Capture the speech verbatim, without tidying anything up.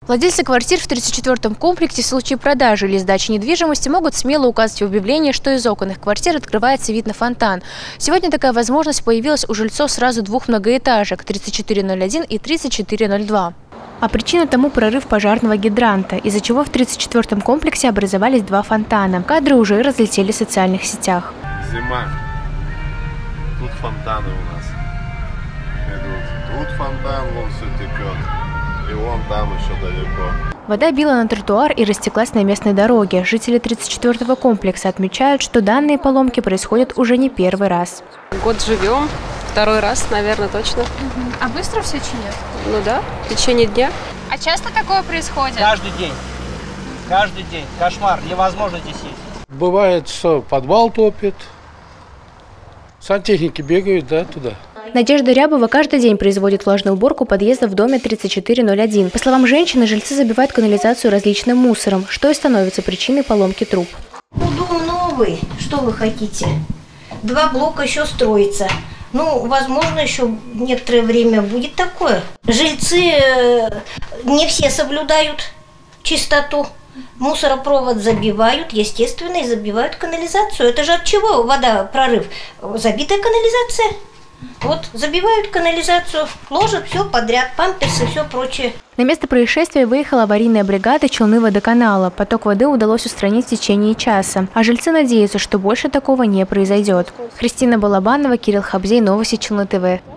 Владельцы квартир в тридцать четвёртом комплексе в случае продажи или сдачи недвижимости могут смело указывать в объявлении, что из окон их квартир открывается вид на фонтан. Сегодня такая возможность появилась у жильцов сразу двух многоэтажек – тридцать четыре ноль один и тридцать четыре ноль два. А причина тому прорыв пожарного гидранта, из-за чего в тридцать четвёртом комплексе образовались два фонтана. Кадры уже разлетелись в социальных сетях. Зима. Тут фонтаны у нас. Идут. Тут фонтан, вон все текет. И вон там еще далеко. Вода била на тротуар и растеклась на местной дороге. Жители тридцать четвёртого комплекса отмечают, что данные поломки происходят уже не первый раз. Год живем, второй раз, наверное, точно. А быстро все чинят? Ну да, в течение дня. А часто такое происходит? Каждый день. Каждый день. Кошмар. Невозможно здесь есть. Бывает, что подвал топит. Сантехники бегают, да, туда. Надежда Рябова каждый день производит влажную уборку подъезда в доме тридцать четыре ноль один. По словам женщины, жильцы забивают канализацию различным мусором, что и становится причиной поломки труб. Ну, дом новый, что вы хотите? Два блока еще строится. Ну, возможно, еще некоторое время будет такое. Жильцы не все соблюдают чистоту. Мусоропровод забивают, естественно, и забивают канализацию. Это же от чего вода, прорыв? Забитая канализация. Вот, забивают канализацию, ложат все подряд, памперсы, все прочее. На место происшествия выехала аварийная бригада Челны-водоканала. Поток воды удалось устранить в течение часа. А жильцы надеются, что больше такого не произойдет. Христина Балабанова, Кирилл Хабзей, новости Челны ТВ.